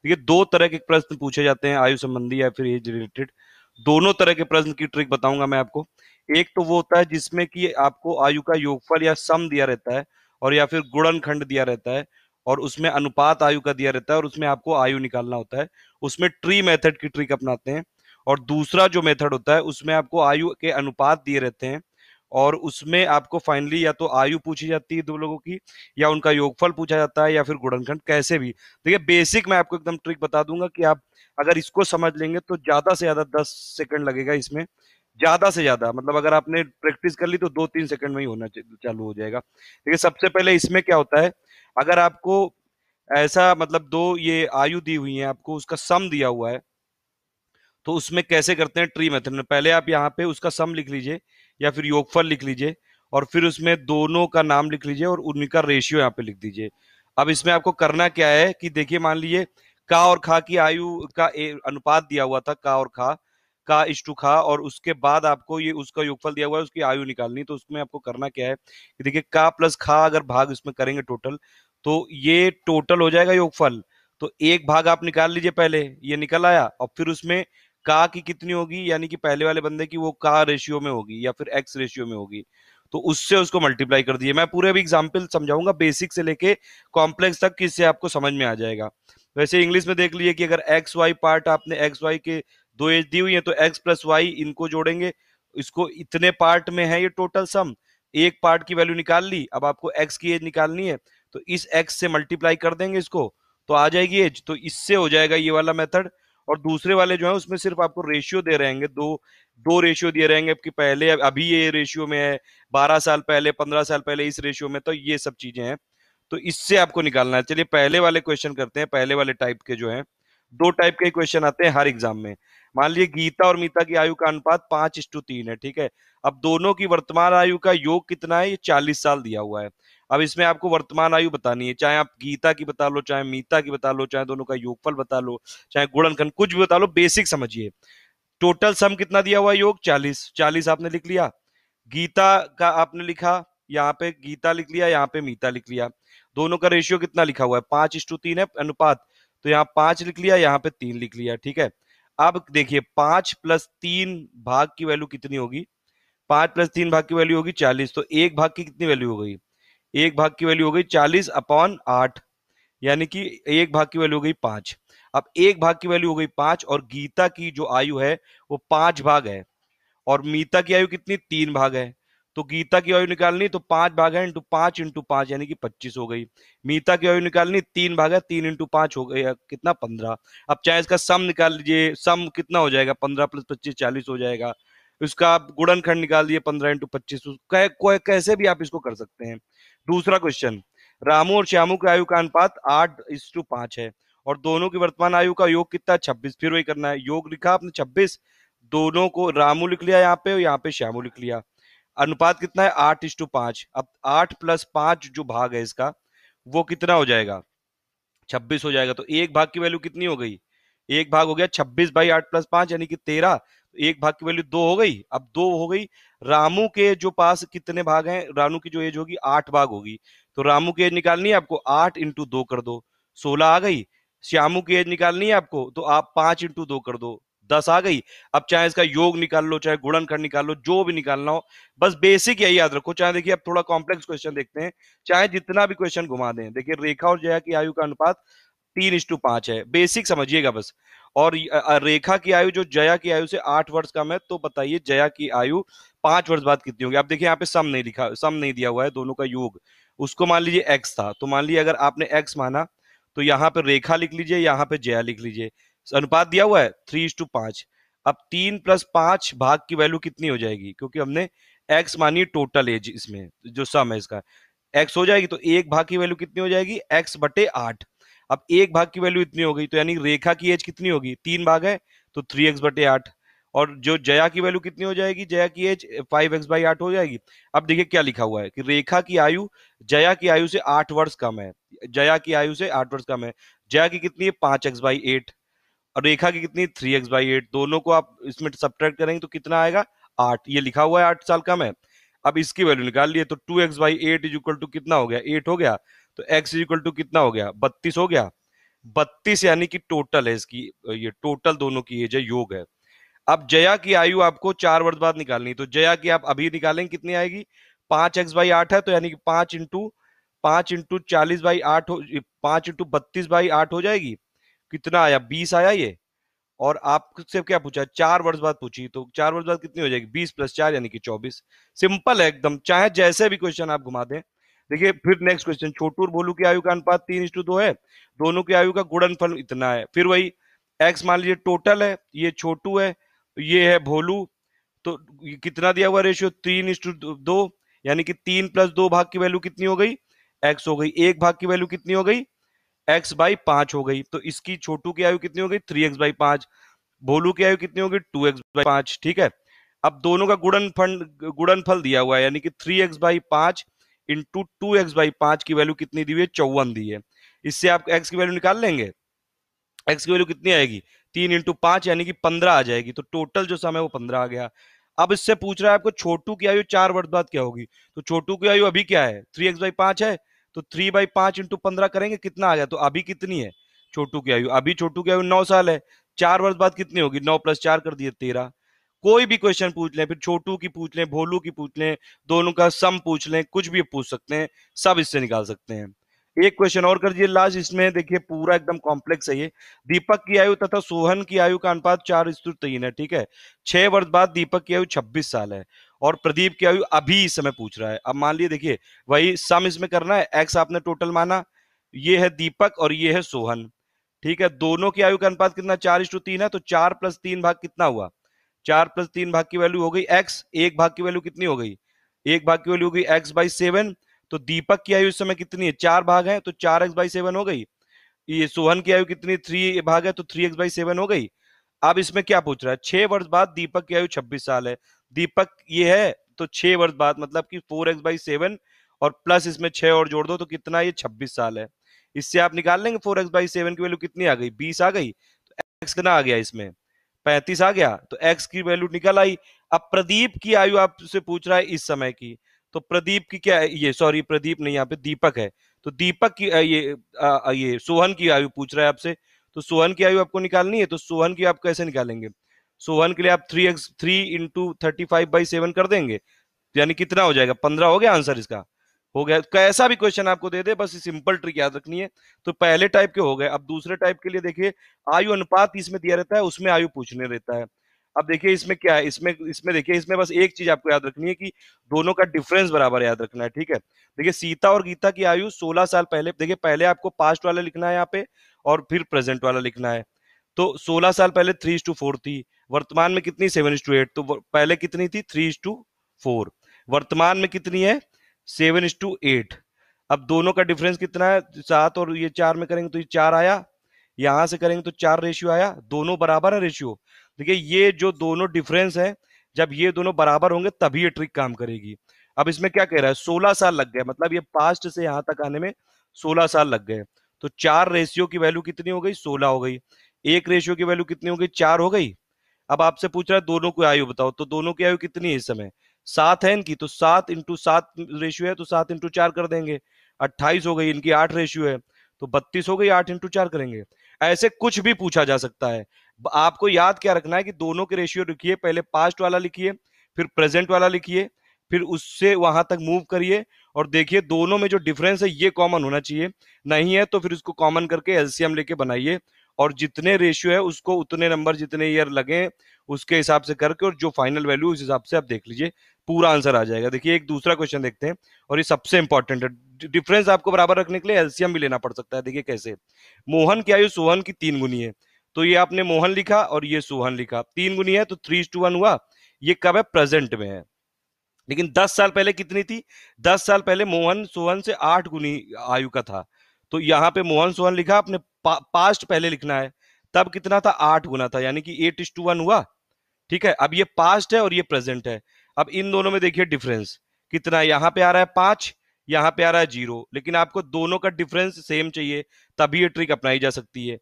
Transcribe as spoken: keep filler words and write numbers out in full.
देखिए दो तरह के प्रश्न पूछे जाते हैं आयु संबंधी या फिर एज रिलेटेड। दोनों तरह के प्रश्न की ट्रिक बताऊंगा मैं आपको। एक तो वो होता है जिसमें कि आपको आयु का योगफल या सम दिया रहता है और या फिर गुणनखंड दिया रहता है और उसमें अनुपात आयु का दिया रहता है और उसमें आपको आयु निकालना होता है। उसमें ट्री मेथड की ट्रिक अपनाते हैं। और दूसरा जो मेथड होता है उसमें आपको आयु के अनुपात दिए रहते हैं और उसमें आपको फाइनली या तो आयु पूछी जाती है दो लोगों की या उनका योगफल पूछा जाता है या फिर गुणनखंड, कैसे भी। देखिए बेसिक मैं आपको एकदम ट्रिक बता दूंगा कि आप अगर इसको समझ लेंगे तो ज्यादा से ज्यादा दस सेकंड लगेगा इसमें। ज्यादा से ज्यादा मतलब अगर आपने प्रैक्टिस कर ली तो दो तीन सेकंड में ही होना चालू हो जाएगा। देखिए सबसे पहले इसमें क्या होता है, अगर आपको ऐसा मतलब दो ये आयु दी हुई है, आपको उसका सम दिया हुआ है, तो उसमें कैसे करते हैं ट्री मेथड में। पहले आप यहाँ पे उसका सम लिख लीजिए या फिर योगफल लिख लीजिए और फिर उसमें दोनों का नाम लिख लीजिए और उनका रेशियो यहाँ पे लिख दीजिए। अब इसमें आपको करना क्या है कि देखिए मान लीजिए का और खा की आयु का ए- अनुपात दिया हुआ था, का और खा, का इष्टु खा, और उसके बाद आपको ये उसका योगफल दिया हुआ है, उसकी आयु निकालनी। तो उसमें आपको करना क्या है कि देखिए का प्लस खा अगर भाग इसमें करेंगे टोटल, तो ये टोटल हो जाएगा योगफल। तो एक भाग आप निकाल लीजिए, पहले ये निकल आया और फिर उसमें का की कितनी होगी, यानी कि पहले वाले बंदे की वो का रेशियो में होगी या फिर एक्स रेशियो में होगी, तो उससे उसको मल्टीप्लाई कर दिए। मैं पूरे अभी एग्जांपल समझाऊंगा बेसिक से लेके कॉम्प्लेक्स तक, किससे आपको समझ में आ जाएगा। वैसे इंग्लिश में देख लीजिए कि अगर एक्स वाई पार्ट आपने एक्स वाई के दो एज दी हुई है तो एक्स प्लस वाई इनको जोड़ेंगे, इसको इतने पार्ट में है ये टोटल सम। एक पार्ट की वैल्यू निकाल ली, अब आपको एक्स की एज निकालनी है तो इस एक्स से मल्टीप्लाई कर देंगे इसको, तो आ जाएगी एज। तो इससे हो जाएगा ये वाला मेथड। और दूसरे वाले जो है उसमें सिर्फ आपको रेशियो दे रहेंगे, दो दो रेशियो दिए रहेंगे कि पहले अभी ये रेशियो में है, बारह साल पहले, पंद्रह साल पहले इस रेशियो में, तो ये सब चीजें हैं। तो इससे आपको निकालना है। चलिए पहले वाले क्वेश्चन करते हैं। पहले वाले टाइप के जो हैं, दो टाइप के क्वेश्चन आते हैं हर एग्जाम में। मान लीजिए गीता और मीता की आयु का अनुपात पांच इस्टू तीन है, ठीक है। अब दोनों की वर्तमान आयु का योग कितना है, ये चालीस साल दिया हुआ है। अब इसमें आपको वर्तमान आयु बतानी है, चाहे आप गीता की बता लो, चाहे मीता की बता लो, चाहे दोनों का योगफल बता लो, चाहे गुणनखंड, कुछ भी बता लो, बेसिक समझिए। टोटल सम कितना दिया हुआ है, योग चालीस, चालीस आपने लिख लिया। गीता का आपने लिखा, यहाँ पे गीता लिख लिया, यहाँ पे मीता लिख लिया। दोनों का रेशियो कितना लिखा हुआ है, पांच इस्टू तीन है अनुपात, तो यहाँ पांच लिख लिया, यहाँ पे तीन लिख लिया, ठीक है। अब देखिए पांच प्लस तीन भाग की वैल्यू कितनी होगी, पांच प्लस तीन भाग की वैल्यू होगी चालीस, तो एक भाग की कितनी वैल्यू हो गई, एक भाग की वैल्यू हो गई चालीस अपॉन आठ, यानी कि एक भाग की वैल्यू हो गई पांच। अब एक भाग की वैल्यू हो गई पांच और गीता की जो आयु है वो पांच भाग है और मीता की आयु कितनी, तीन भाग है। तो गीता की आयु निकालनी तो पांच भाग है इंटू पांच इंटू पांच यानी कि पच्चीस हो गई। मीता की आयु निकालनी तीन भाग है, तीन इंटू पांच हो गई कितना, पंद्रह। अब चाहे इसका सम निकाल लीजिए, सम कितना हो जाएगा, पंद्रह प्लस पच्चीस चालीस हो जाएगा। इसका आप गुणनखंड निकाल दिए, पंद्रह इंटू पच्चीस, कैसे भी आप इसको कर सकते हैं। दूसरा क्वेश्चन, रामू और श्यामू की आयु का अनुपात आठ इस टू पांच है और दोनों की वर्तमान आयु का योग कितना, छब्बीस। फिर वही करना है, योग लिखा आपने छब्बीस, दोनों को रामू लिख लिया यहाँ पे और यहाँ पे श्यामू लिख लिया। अनुपात कितना है, आठ इस टू पांच। अब आठ प्लस पांच जो भाग है इसका वो कितना हो जाएगा, छब्बीस हो जाएगा। तो एक भाग की वैल्यू कितनी हो गई, एक भाग हो गया छब्बीस बाई आठ प्लस पांच यानी कि तेरह। तो एक भाग की वैल्यू दो हो गई, अब दो हो गई। रामू के जो पास कितने भाग हैं, रामू की जो एज होगी आठ भाग होगी, तो रामू की एज निकालनी है आपको, आठ इंटू दो कर दो, सोलह आ गई। श्यामू की एज निकालनी है आपको तो आप पांच इंटू दो कर दो, दस आ गई। अब चाहे इसका योग निकाल लो, चाहे गुणनखंड निकाल लो, जो भी निकालना हो, बस बेसिक यही याद रखो। चाहे देखिए अब थोड़ा कॉम्प्लेक्स क्वेश्चन देखते हैं, चाहे जितना भी क्वेश्चन घुमा दें। देखिए रेखा और जया की आयु का अनुपात तीन इस्टू पांच है, बेसिक समझिएगा बस। और रेखा की आयु जो जया की आयु से आठ वर्ष कम है, तो बताइए जया की आयु पांच वर्ष बाद कितनी होगी। आप देखिए यहाँ पे सम नहीं लिखा, सम नहीं दिया हुआ है, दोनों का योग। उसको मान लीजिए एक्स था, तो मान लीजिए अगर आपने एक्स माना तो यहाँ पे रेखा लिख लीजिए, यहाँ पे जया लिख लीजिए। अनुपात दिया हुआ है थ्री इस्टू पांच। अब तीन प्लस पांच भाग की वैल्यू कितनी हो जाएगी, क्योंकि हमने एक्स मानी टोटल एज, इसमें जो सम है इसका एक्स हो जाएगी, तो एक भाग की वैल्यू कितनी हो जाएगी, एक्स बटे आठ। अब एक भाग की वैल्यू इतनी हो गई, तो यानी रेखा की एज कितनी होगी, तीन भाग है तो थ्री एक्स बटे आठ। और जो जया की वैल्यू कितनी हो जाएगी, जया की एज फाइव एक्स बाई आठ हो जाएगी। अब देखिए क्या लिखा हुआ है कि रेखा की आयु जया की आयु से आठ वर्ष कम है, जया की आयु से आठ वर्ष कम है। जया की कितनी है, पांच एक्स बाई एट, और रेखा की कितनी, थ्री एक्स बाई एट। दोनों को आप इसमें सब्ट्रैक्ट करेंगे तो कितना आएगा, आठ। ये लिखा हुआ है आठ साल कम है। अब इसकी वैल्यू निकाल लिए तो two X by eight is equal to कितना हो गया, एट हो गया। तो एक्स इज इक्वल टू कितना हो गया, बत्तीस हो गया। बत्तीस यानी कि टोटल है इसकी, ये टोटल दोनों की एज है, योग है। अब जया की आयु आपको चार वर्ष बाद निकालनी, तो जया की आप अभी निकालेंगे कितनी आएगी, पांच एक्स बाई आठ है, तो यानी कि पांच इंटू पांच इंटू चालीस बाई आठ हो, पांच इंटू बत्तीस बाई आठ हो जाएगी। कितना आया, बीस आया ये। और आपसे क्या पूछा, चार वर्ष बाद पूछी, तो चार वर्ष बाद कितनी हो जाएगी, बीस प्लस चार यानी कि चौबीस। सिंपल है एकदम, चाहे जैसे भी क्वेश्चन आप घुमा दें। देखिए फिर नेक्स्ट क्वेश्चन, छोटू और भोलू की आयु का अनुपात तीन इस्टू दो है, दोनों की आयु का गुणनफल इतना है। फिर वही एक्स मान लीजिए टोटल है, ये छोटू है, ये है भोलू, तो ये कितना दिया हुआ रेशियो, तीन इस्टू दो, यानी कि तीन प्लस दो भाग की वैल्यू कितनी हो गई, एक्स हो गई, एक भाग की वैल्यू कितनी हो गई, एक्स बाई पांच हो गई। तो इसकी छोटू की आयु कितनी हो गई, थ्री एक्स बाई पांच, भोलू की आयु कितनी होगी, टू एक्स बाई पांच। ठीक है, अब दोनों का गुणनफल गुणनफल दिया हुआ है, यानी कि थ्री एक्स बाई पांच इंटू टू एक्स बाई पांच की वैल्यू कितनी दी हुई है, चौवन दी है। इससे आप एक्स की वैल्यू निकाल लेंगे, एक्स की वैल्यू कितनी आएगी, तीन इंटू पांच यानी कि पंद्रह आ जाएगी, तो टोटल जो समय वो पंद्रह आ गया। अब इससे पूछ रहा है आपको छोटू की आयु चार वर्ष बाद क्या होगी, तो छोटू की आयु अभी क्या है, थ्री एक्स बाई पांच है, तो थ्री बाई पांच इंटू पंद्रह करेंगे कितना आ गया, तो अभी कितनी है छोटू की आयु, अभी छोटू की आयु नौ साल है, चार वर्ष बाद कितनी होगी, नौ प्लस चार कर दिए तेरह। कोई भी क्वेश्चन पूछ लें, फिर छोटू की पूछ लें, भोलू की पूछ लें, दोनों का सम पूछ लें, कुछ भी पूछ सकते हैं, सब इससे निकाल सकते हैं। एक क्वेश्चन और कर दिए लास्ट, इसमें देखिए पूरा एकदम कॉम्प्लेक्स है ये। दीपक की आयु तथा सोहन की आयु का अनुपात चार इस्टू तीन है। ठीक है, छह वर्ष बाद दीपक की आयु छब्बीस साल है और प्रदीप की आयु अभी इस समय पूछ रहा है। अब मान लीजिए, देखिए वही सम इसमें करना है, एक्स आपने टोटल माना, ये है दीपक और ये है सोहन। ठीक है, दोनों की आयु का अनुपात कितना, चार इस्टू तीन है, तो चार प्लस तीन भाग कितना हुआ, चार प्लस तीन भाग की वैल्यू हो गई एक्स, एक भाग की वैल्यू कितनी हो गई, एक भाग की वैल्यू हो गई एक्स बाई सेवन। तो दीपक की आयु इस समय कितनी है, चार भाग है, तो चार एक्स बाई सेवन हो गई। ये सोहन की आयु कितनी, थ्री भाग है, तो थ्री एक्स बाई सेवन हो गई। अब इसमें क्या पूछ रहा है, छह वर्ष बाद दीपक की आयु छब्बीस साल है, दीपक ये है, तो छह वर्ष बाद मतलब कि फोर एक्स बाई सेवन और प्लस इसमें छह और जोड़ दो, तो कितना, ये छब्बीस साल है। इससे आप निकाल लेंगे फोर एक्स बाई सेवन की वैल्यू कितनी आ गई, बीस आ गई, तो एक्स कितना आ गया इसमें, पैंतीस आ गया, तो एक्स की वैल्यू निकल आई। अब प्रदीप की आयु आपसे पूछ रहा है इस समय की, तो प्रदीप की क्या है, ये सॉरी प्रदीप नहीं, यहाँ पे दीपक है, तो दीपक की ये आ, ये सोहन की आयु पूछ रहा है आपसे, तो सोहन की आयु आपको निकालनी है, तो सोहन की आप कैसे निकालेंगे, सोहन के लिए आप three X three into thirty five by seven कर देंगे, यानी कितना हो जाएगा, पंद्रह हो गया आंसर इसका, हो गया। कैसा भी क्वेश्चन आपको दे दे, बस सिंपल ट्रिक याद रखनी है। तो पहले टाइप के हो गए, अब दूसरे टाइप के लिए देखिए, आयु अनुपात इसमें दिया रहता है, उसमें आयु पूछने रहता है। अब देखिए इसमें क्या है, इसमें इसमें देखिए, इसमें बस एक चीज आपको याद रखनी है कि दोनों का डिफरेंस बराबर याद रखना है। ठीक है, देखिए सीता और गीता की आयु सोलह साल पहले, देखिए पहले आपको पास्ट वाला लिखना है यहाँ पे और फिर प्रेजेंट वाला लिखना है। तो सोलह साल पहले थ्री टू फोर थी, वर्तमान में कितनी, सेवन टू एट, तो पहले कितनी थी, थ्री टू फोर, वर्तमान में कितनी है, सेवन टू एट। अब दोनों का डिफरेंस कितना है, सात और ये चार में करेंगे तो ये चार आया, यहां से करेंगे तो चार रेशियो आया, दोनों बराबर है रेशियो। देखिए ये जो दोनों डिफरेंस है, जब ये दोनों बराबर होंगे तभी ये ट्रिक काम करेगी। अब इसमें क्या कह रहा है, सोलह साल लग गए, मतलब ये पास्ट से यहां तक आने में सोलह साल लग गए, तो चार रेशियो की वैल्यू कितनी हो गई, सोलह हो गई, एक रेशियो की वैल्यू कितनी हो गई, चार हो गई। अब आपसे पूछ रहा है दोनों की आयु बताओ, तो दोनों की आयु कितनी है इस समय, सात है इनकी, तो सात इंटू सात रेशियो है, तो सात इंटू चार कर देंगे, अट्ठाईस हो गई, इनकी आठ रेशियो है, तो बत्तीस हो गई, आठ इंटू चार करेंगे। ऐसे कुछ भी पूछा जा सकता है। आपको याद क्या रखना है कि दोनों के रेशियो लिखिए, पहले पास्ट वाला लिखिए, फिर प्रेजेंट वाला लिखिए, फिर उससे वहां तक मूव करिए और देखिए दोनों में जो डिफरेंस है ये कॉमन होना चाहिए, नहीं है तो फिर उसको कॉमन करके एलसीएम लेके बनाइए, और जितने रेशियो है उसको उतने नंबर जितने ईयर लगे उसके हिसाब से करके, और जो फाइनल वैल्यू उस हिसाब से आप देख लीजिए, पूरा आंसर आ जाएगा। देखिए एक दूसरा क्वेश्चन देखते हैं, और ये सबसे इंपॉर्टेंट है, डिफरेंस आपको बराबर रखने के लिए एलसीएम भी लेना पड़ सकता है। देखिए कैसे, मोहन की आयु सोहन की तीन गुनी है, तो ये आपने मोहन लिखा और ये सोहन लिखा, तीन गुनी है तो थ्री टू वन हुआ, ये कब है, प्रेजेंट में है। लेकिन दस साल पहले कितनी थी, दस साल पहले मोहन सोहन से आठ गुनी आयु का था, तो यहां पे मोहन सोहन लिखा, आपने पा, पास्ट पहले लिखना है, तब कितना था, आठ गुना था, यानी कि एट इज टू वन हुआ। ठीक है, अब ये पास्ट है और ये प्रेजेंट है, अब इन दोनों में देखिए डिफरेंस कितना है, यहां पे आ रहा है पांच, यहां पे आ रहा है जीरो, लेकिन आपको दोनों का डिफरेंस सेम चाहिए, तभी ये ट्रिक अपनाई जा सकती है।